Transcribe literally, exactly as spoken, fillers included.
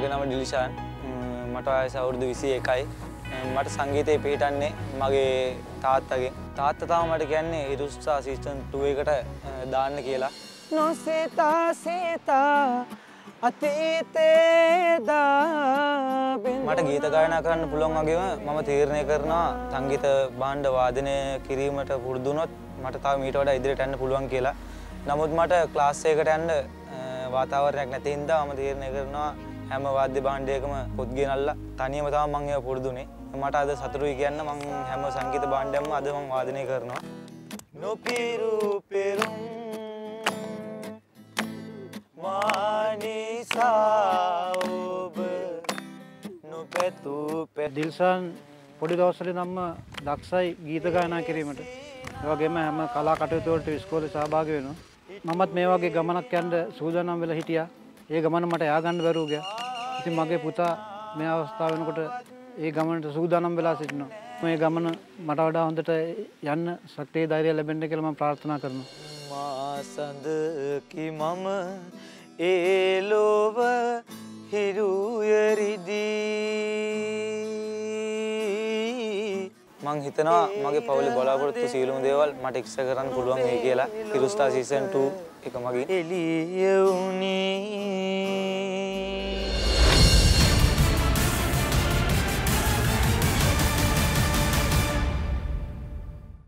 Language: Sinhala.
මගේ නම ඩිලිෂාන්. මට වයස අවුරුදු විසි එකයි. මට සංගීතේ පිටන්නේ මගේ තාත්තගෙන්. තාත්තා තාම මට කියන්නේ ඉරුස්සා සීසන් टू එකට දාන්න කියලා. නොසෙතා සේතා අතීතේ දාබින් මට ගීත ගායනා කරන්න පුළුවන් වගේම මම තීරණය කරනවා සංගීත භාණ්ඩ වාදනය කිරීමට පුරුදු වුණොත් මට තව මීට වඩා ඉදිරියට යන්න පුළුවන් කියලා. නමුත් මට ක්ලාස් එකකට යන්න වාතාවරණයක් නැති හින්දා මම තීරණය කරනවා හැම වාද්‍ය භාණ්ඩයකම පොත් ගෙනල්ලා තනියම තමයි මම ඒව පුරුදුනේ. මට අද සතුටුයි කියන්න මම හැම සංගීත භාණ්ඩයක්ම අද මම වාදනය කරනවා. නොපිරු පෙරුම් මානිසා ඔබ නොපැතු දිල්ෂාන් පොඩි දවස්වල නම් දක්ෂයි ගීත ගායනා කිරීමට. ඒ වගේම හැම කලා කටයුතු වලට ඉස්කෝලේ සහභාගී වෙනවා. මමත් මේ වගේ ගමනක් යන්න සූදානම් වෙලා හිටියා. ඒ ගමන මට යා ගන්න බැරුව ගියා. ඉතින් මගේ පුතා මේ අවස්ථාව වෙනකොට ඒ ගමනට සූදානම් වෙලා සිටිනවා. මේ ගමන මට වඩා හොඳට යන්න ශක්තිය ධෛර්යය ලැබෙන්න කියලා මම ප්‍රාර්ථනා කරනවා. මා සඳකි මම ඒ ලොව හිරුයරිදී මං හිතනවා මගේ පවුලේ බලාපොරොත්තු සියලුම දේවල් මට ඉක්ෂ කරන්න පුළුවන් වෙයි කියලා. හිරුස්ටා සීසන් टू එක මගේ එළිය උනේ